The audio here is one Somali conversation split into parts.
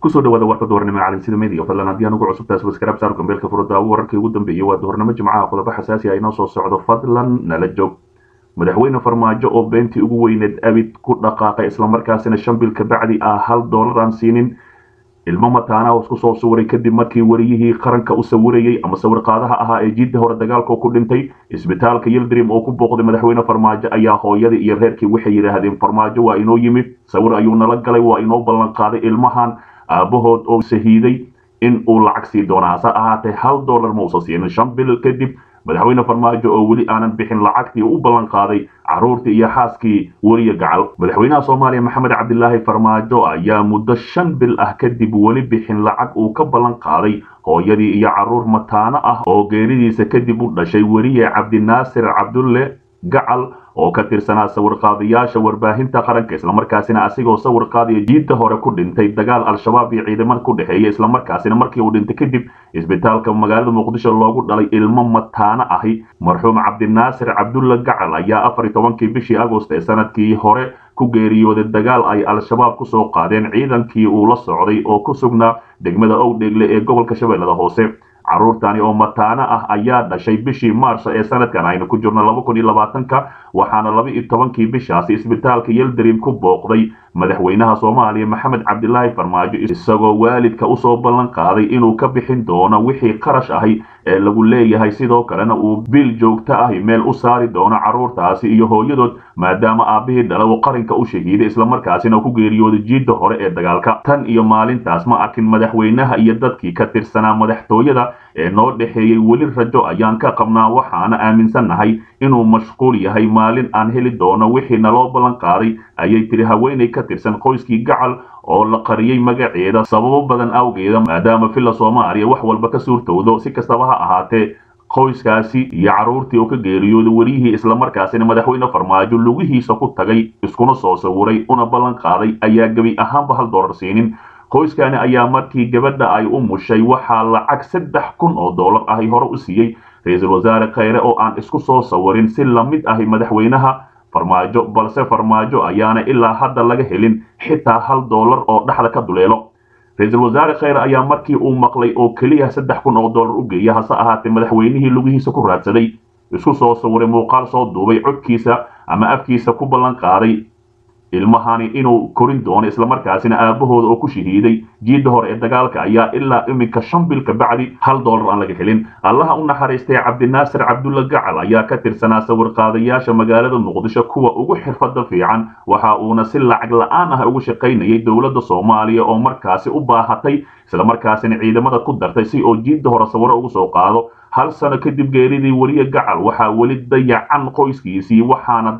kusoo dhawaada warka doornimo caalamsida media fadlan haddii aan ugu cusubtahay subscribe saar gambeelka furada wararkii ugu dambeeyay waa doornimo jimcaha qodobo xasaasi ah inoo soo socdo fadlan nala joog madaxweyne farmaajo oo beentii ugu weyneed abid ku dhaqaaqay islamarkaasina 5 bil ka bacdi $1 aan siinin ilmo mataana isku soo suuray kadib markii wariyihii qaranka u sawirayay ama sawir qaadaha ahaa ee jidda hore dagaalka ku dhintay isbitaalka Yildirim oo ku booqday madaxweyne farmaajo ayaa hooyadii iyo reerkii waxay yiraahdeen farmaajo waa inoo yimid sawir ayuu nala galay waa inoo ballan qaaday ilmahan aabahood oo shahiiday in uu lacag sii doonaa ahaatee $1 ma uusan siinin 5 bil kadib madaxweyne farmaajo oo weli aanan bixin lacagtii u ballan qaaday caruurtii iyo xaaskii wariye gacal madaxweynaha Soomaaliya Maxamed Cabdilaahi Farmaajo ayaa muddo 5 bil ah kadib weli bixin lacag uu ka ballan qaaday hooyadii iyo caruur mataana ah oo geeridiisa kadib u dhashay wariye Cabdinaasir Cabdulle gacal oo ka tirsanaa sawir qaadayaasha warbaahinta qaranka isla markaasina asigoo sawir qaadaya jidda hore ku dhintay dagaal al-shabaab iyo ciidamada ku dhaxeeyay isla markaasina markii uu dhintay kadib isbitaalka magaalada Muqdisho loogu dhalay ilmo mataana ahi marxuum Cabdinaasir Cabdulle gacal ayaa 14 bishii Agost ee sanadkii hore ku geeriyooday dagaal ay al-shabaab ku soo qaadeen ciidankii uu la socday oo ku sugnaa degmada Owdheegle ee gobolka Shabeellaha Hoose caruurtani oo mataana ah ayaa dhashay bishii Maarso ee sanadkan aynu ku jirno 2020 waxaana 12 bishaasi isbitaalka Yildirim ku booqday madaxweynaha Soomaaliya Maxamed Cabdilaahi Farmaajo isagoo waalidka u soo ballan qaaday inuu ka bixin doono wixii qarash ahi ee lagu leeyahay sidoo kalena uu bil joogto ah meel u saari doono caruurtaasi iyo hooyadood maadaama aabihii dhalay oo qaranka u shahiiday isla markaasina ku geeriyooday jidda hore ee dagaalka tan iyo maalintaas ma arkin madaxweynaha iyo dadkii ka tirsanaa madaxtooyada ee noo dhaxeeyay weli rajo ayaan ka qabnaa waxaana aaminsanahay inuu mashquul yahay maalin aan heli doono wixii naloo ballan qaaday ayay tiri haweeney ka tirsan qoyskii gacal oo la qariyay magaceeda sababo badan awgeeda maadaama filla Soomaaliya wax walba ka suurtoodo si kastaba ha ahaatee qoyskaasi iyo caruurtii oo ka geeriyooday wariyihii isla markaasina madaxweyne farmaajo lugihiisa ku tagay iskuna soo sawiray una ballan qaaday ayaa gabi ahaanba $1 siinin qoyskani ayaa markii gabadha ay u mushay waxaa lacag $3,000 ah hore u siiyay ra'iisul wasaare Khayre oo aan isku soo sawirin si la mid ah madaxweynaha farmaajo balse farmaajo ayaana ilaa hadda laga helin xitaa $1 oo dhaxda ka duleelo ra'iisul wasaare Khayre ayaa markii uu maqlay oo kaliya $3,000 u geeyay hase ahaatee madaxweynihii lugihiisa ku raadsaday isku soo sawiray muuqaal soo duubay codkiisa ama afkiisa ku ballan qaaday ilmahani inuu korin doono isla markaasina aabahooda oo ku shahiiday jidda hore ee dagaalka ayaa ilaa iminka 5 bil ka bacdi $1 aan laga helin allaha u naxariistay Cabdinaasir Cabdulle gacal ayaa ka tirsanaa sawir qaadayaasha magaalada Muqdisho kuwa ugu xirfada fiican waxa uuna si lacag la'aan ah ugu shaqaynayay dawladda Soomaaliya oo markaasi u baahatay isla markaasina ciidamada ku dartay si oo jidda hore sawir ugu soo qaado hal sano kadib geeridii wariye gacal waxa wali dayacan qoyskiisii waxaana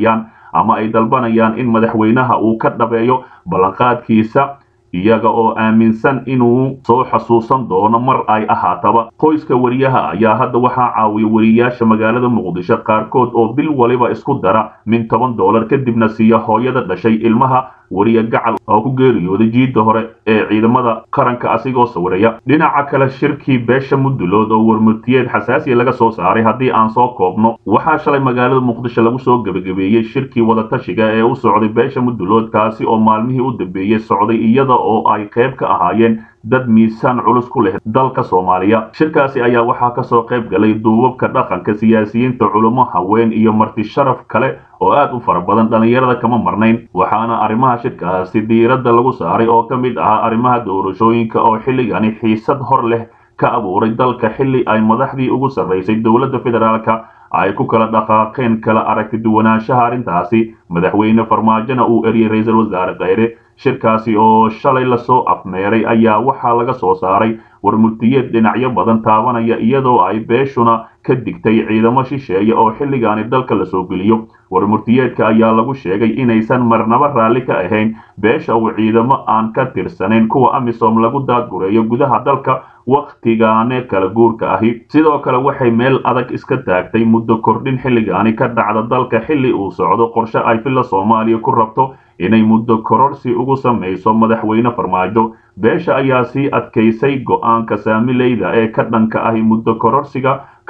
dalbanayaan in madaxweynaha uu ka dhabeeyo ballanqaadkiisa iyaga oo aaminsan inuu soo xasuusan doono mar ay ahaataba qoyska wariyaha ayaa hadda waxaa caawiya wariyaasha magaalada Muqdisho qaarkood oo bil waliba isku dara min $10 kadibna siiya hooyada dhashay ilmaha wariye gacal oo ku geeriyooday jidda hore ee ciidamada qaranka asigoo sawiraya dhinaca kale shirkii beesha Mudulood oo warmurtiyeed xasaasi laga soo saaray haddii aan soo koobno waxaa shalay magaalada Muqdisho lagu soo gabagabeeyay shirkii wada tashiga ee u socday beesha Mudulood kaasi oo maalmihii u dambeeyay socday iyada oo ay qayb ka ahaayeen dad miisaan culus ku leh dalka Soomaaliya shirkaasi ayaa waxaa ka soo qayb galay duubabka dhaqanka siyaasiyiinta culimo haween iyo marti sharaf kale oo aad u fara badan dhalinyarada kama marnayn waxaana arrimaha shirkaasi diiradda lagu saaray oo ka mid ah arrimaha doorashooyinka oo xilligani xiisad hor leh ka abuuray dalka xilli ay madaxdii ugu sareysay dawladda federaalka ay ku kala dhaqaaqeen kala aragti duwanaanshaha arrintaasi madaxweyne farmaajona uu eriyay ra'iisul wasaare Khayre shirkaasi oo shalay la soo afmeeray ayaa waxaa laga soo saaray warmurtiyeed dhinacyo badan taabanaya iyadoo ay beeshuna ka digtay ciidamo shisheeye oo xilligaani dalka la soo geliyo warmurtiyeedka ayaa lagu sheegay inaysan marnaba raalli ka ahayn beesha uu ciidamo aan ka tirsanayn kuwa AMISOM lagu daadgureeyo gudaha dalka waqtigaane kala guurka ahi sidoo kale waxay meel adag iska taagtay muddo kordhin xilligaani ka dhacda dalka xilli uu socdo qorshe ay filla Soomaaliya ku rabto inay muddo kororsi ugu samayso madaxweyne farmaajo beesha ayaa sii adkaysay go'aanka saamileyda ee ka dhanka ahi muddo kororsiga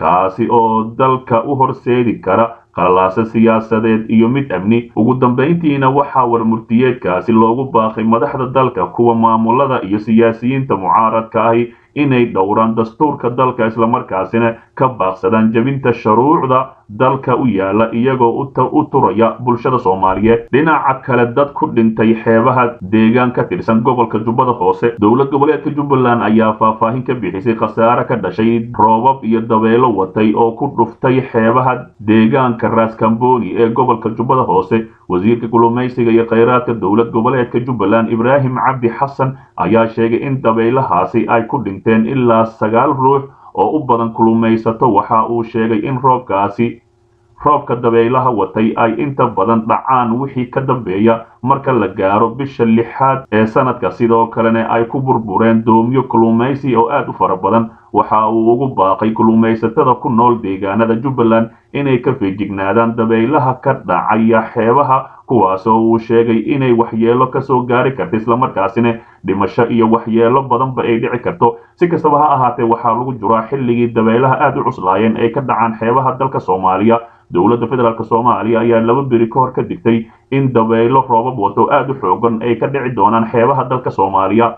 kaasi oo dalka u horseedi kara qalalaase siyaasadeed iyo mid amni. ugu dambayntiina waxaa warmurtiyeedkaasi loogu baaqay madaxda dalka, kuwa maamulada iyo siyaasiyiinta mucaaradka ahi inay dhowraan dastuurka dalka islamarkaasina ka baaqsadaan jebinta shuruucda dalka u yaala iyagoo u turaya bulshada Soomaaliyeed. dhinaca kale dad ku dhintay xeebaha deegaan ka tirsan gobolka Jubbada Hoose, dowlad goboleedka Jubbaland ayaa faahfaahin ka bixisay khasaare ka dhashay roobab iyo dabeelo watay oo ku dhuftay xeebaha deegaanka Ras Kamboni ee gobolka Jubbada Hoose. wasiirka kalluumaysiga iyo kheyraadka dowlad goboleedka Jubbaland Ibraahim Cabdi Xasan ayaa sheegay in dabeelahaasi ay ku dhinteen ilaa 9 ruux oo u badan kalluumaysato. waxa uu sheegay in roobka dabeelaha watay ay inta badan dhacaan wixii ka dambeeya marka la gaaro bisha 6aad ee sanadka, sidoo kalena ay ku burbureen doomyo kalluumaysi oo aad u fara badan. waxa uu ugu baaqay kalluumaysatada ku nool deegaanada Jubbaland inay ka feejignaadaan dabeelaha ka dhacaya xeebaha, kuwaasoo uu sheegay inay waxyeelo ka soo gaari karto islamarkaasina dhimasho iyo waxyeelo badanba ay dhici karto. si kastaba ha ahaatee waxaa lagu jiraa xilligii dabeelaha aad u cuslaayeen ay ka dhacaan xeebaha dalka Soomaaliya. dowladda federaalka Soomaaliya ayaa 2 biri ka hor ka digtay in dabeelo roobab wato aad u xoogan ay ka dhici doonaan xeebaha dalka Soomaaliya.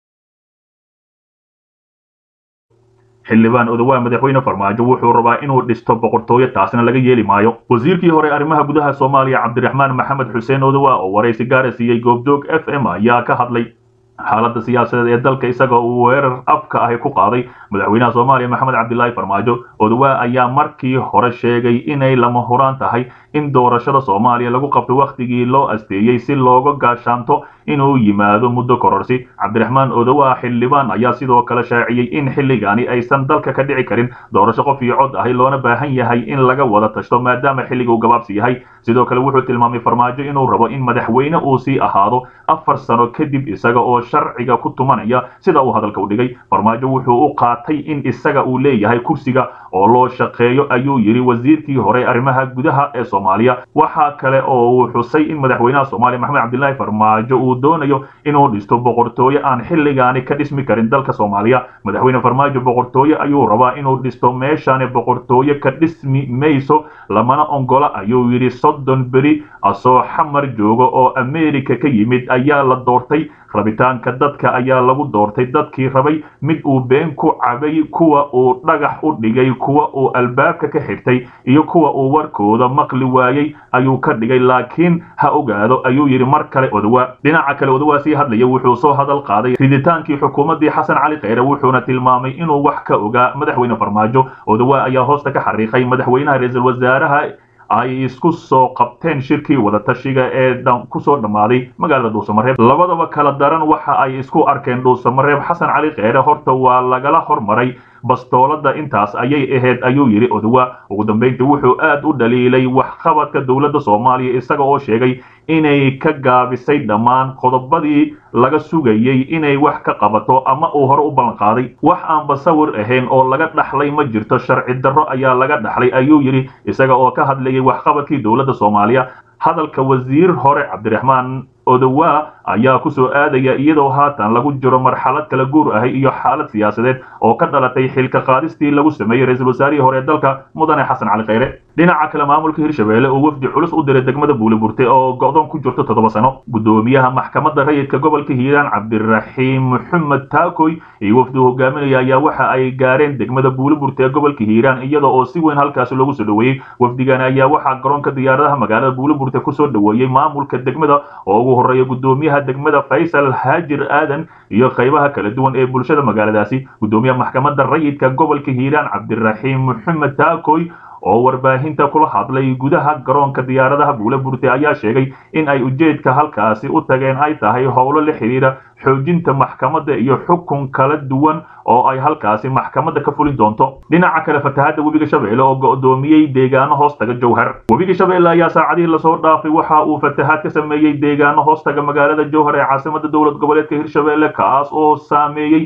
xildhibaan Odawa madaxweyne Farmaajo wuxuu rabaa inuu dhisto boqortooyo, taasina laga yeeli maayo. wasiirkii hore arrimaha gudaha Soomaaliya Cabdiraxmaan Maxamed Xuseen Odawa oo wareysi gaar ah siiyay Goobjoog FM ayaa ka hadlay xaaladda siyaasadeed ee dalka isaga uu weerar afka ah ku qaaday madaxweynaha Soomaaliya Maxamed Cabdullaahi Farmaajo. Odawa ayaa markii hore sheegay inay lama huraan tahay in doorashada Soomaaliya lagu qabto waqtigii loo asteeyay si looga gaashaanto inuu yimaado muddo kororsi. Cabdiraxmaan Odawa xildhibaan ayaa sidoo kale shaaciyay in xilligaani aysan dalka ka dhici karin doorasho qof iyo cod ah loona baahan yahay in laga wada tashto maadaama xilligu gabaabsi yahay. sidoo kale wuxuu tilmaamay Farmaajo inuu rabo in madaxweyne uu sii ahaado 4 sano kadib isaga oo sharciga ku tumanaya sida uu hadalka u dhigay. Farmaajo wuxuu u qaatay in isaga uu leeyahay kursiga oo loo shaqeeyo ayuu yiri wasiirkii hore arrimaha gudaha ee Soomaaliya. waxa kale oo uu xusay in madaxweynaha Soomaaliya Maxamed Cabdullaahi Farmaajo uu doonayo inuu dhisto boqortooyo aan xilligaani ka dhismi karin dalka Soomaaliya. madaxweyne Farmaajo boqortooyo ayuu rabaa inuu dhisto meeshaan boqortooyo ka dhismi mayso lamana ongola ayuu yiri. 30 beri asoo xamar joogo oo Ameerika ka yimid ayaa la doortay, rabitaanka dadka ayaa lagu doortay. dadkii rabay mid uu been ku cabay, kuwa uu dhagax u dhigay, kuwa uu albaabka ka xirtay iyo kuwa uu warkooda maqli waayay ayuu ka dhigay. laakiin ha ogaado ayuu yiri mar kale Odawa. dhinaca kale Odawa sii hadlaya wuxuu soo hadal qaaday riditaankii xukuumadii Xasan Cali Kheyre wuxuuna tilmaamay inuu wax ka ogaa madaxweyne Farmaajo. Odawa ayaa hoosta ka xariiqay madaxweynaha ra'iisul wasaaraha ay isku soo qabteen shirkii wada tashiga ee ku soo dhamaaday magaalada Dhuusamareeb. labadaba kala daran waxa ay isku arkeen Dhuusamareeb. Xasan Cali Kheyre horta waa lagala hormaray bastoolada intaas ayay ahayd ayuu yiri Odawa. ugu dambeyntii wuxuu aad u dhaliilay waxqabadka dowladda Soomaaliya isaga oo sheegay inay ka gaabisay dhammaan qodobadii laga sugayay inay wax ka qabato ama uu hore u ballan qaaday. wax aan basawir ahayn oo laga dhaxlay ma jirto, sharci darro ayaa laga dhaxlay ayuu yiri isaga oo ka hadlayay waxqabadkii dowladda Soomaaliya. hadalka wasiir hore Cabdiraxmaan Odawa ayaa ku soo aadaya iyadoo haatan lagu jiro marxalad kala guur ah iyo xaalad siyaasadeed oo ka dhalatay xilka qaadistii lagu sameeyay ra'iisul wasaarihii hore dalka mudane Xasan Cali Kheyre. dhinaca kale maamulka Hirshabeelle oo wafdi culus u diray degmada Buuleburte oo go'doon ku jirto 7 sano. gudoomiyaha maxkamadda rayidka gobolka Hiiraan Cabdiraxiim Maxamed Taakoy iyo wafdi hogaaminaya ayaa waxa ay gaareen degmada Buuleburte ee gobolka Hiiraan iyadoo oo si weyn halkaas loogu soo dhaweeyay. wafdigan ayaa waxa garoonka diyaaradaha magaalada Buuleburte ku soo dhaweeyay maamulka degmada oo horeeya gudoomiyaha degmada Faysal Haajir Aadan iyo qaybaha kala duwan ee bulshada magaaladaasi. gudoomiyaha maxkamadda rayidka gobolka Hiiraan Cabdiraxiim Maxamed Taakoy oo warbaahinta kula hadlay gudaha garoonka diyaaradaha Buuleburte ayaa sheegay in ay ujeedka halkaasi u tageen ay tahay howlo la xiriira xoojinta maxkamadda iyo xukun kala duwan oo ay halkaasi maxkamadda ka fulin doonto. dhinaca kale fatahaadda webiga Shabeelle oo go'doomiyay deegaano hoostaga Jowhar. webiga Shabeelle ayaa saacadihii la soo dhaafay waxa uu fatahaad ka sameeyay deegaano hoostaga magaalada Jowhar ee caasimadda dowlad goboleedka Hirshabeelle kaas oo saameeyay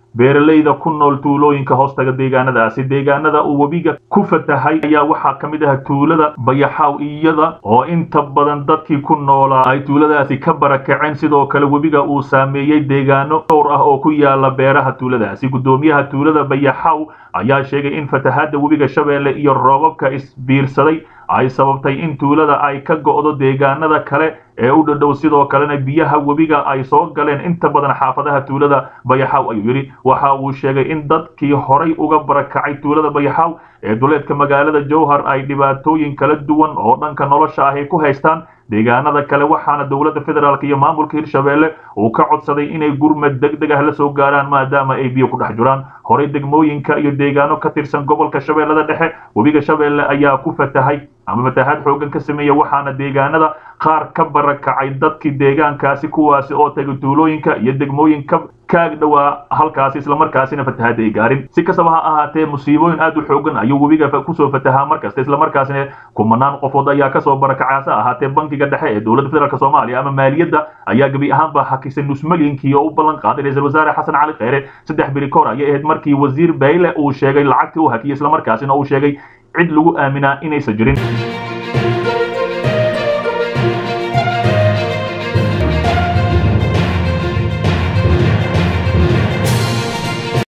beeralayda ku nool tuulooyinka hoostaga deegaanadaasi. Deegaanada uu webiga ku fatahay ayaa waxaa ka mid ah tuulada Bayaxaaw iyada oo inta badan dadkii ku noolaa ay tuuladaasi ka barakaceen. sidoo kale webiga uu saameeyay deegaano dhowr ah oo ku yaala beeraha tuuladaasi. gudoomiyaha tuulada Bayaxaaw ayaa sheegay in fatahaada webiga Shabeelle iyo roobabka isbiirsaday ay sababtay in tuulada ay ka go'do deegaanada kale ee u dhow. sidoo kalena biyaha webiga ay soo galeen inta badan xaafadaha tuulada Bayaxaaw ayuu yiri. waxa uu sheegay in dadkii horay uga barakacay tuulada Bayaxaaw ee duleedka magaalada Jowhar ay dhibaatooyin kala duwan oo dhanka nolosha ah ay ku haystaan deegaanada kale. waxaana dowladda federaalka iyo maamulka Hirshabeelle uu ka codsaday inay gurmad degdeg ah la soo gaaraan maadaama ay biyo ku dhex jiraan. horay degmooyinka iyo deegaano ka tirsan gobolka Shabeellada Dhexe webiga Shabeelle ayaa ku fatahay ama fatahaad xoogan ka sameeyay, waxaana deegaanada qaar ka barakacay dadkii deegaankaasi kuwaasi oo tagay tuulooyinka iyo degmooyinka kaag dhawaa halkaasi isla markaasina fatahaad ay gaarin. si kastaba ha ahaatee musiibooyin aad u xoogan ayuu webiga ku soo fatahaa markasta, isla markaasina kumanaan qofood ayaa ka soo barakacay. ahaatee bankiga dhexe ee dowladda federaalka Soomaaliya ama maaliyadda ayaa gabi ahaanba hakisay nus milyankii oo u ballan qaaday ra'iisul wasaare Xasan Cali Kheyre 3 biri kahor ayay ahayd markii wasiir Bayle uu sheegay lacagtii uu hakiyay, isla markaasina uu sheegay cid lagu aaminaa inaysan jirin.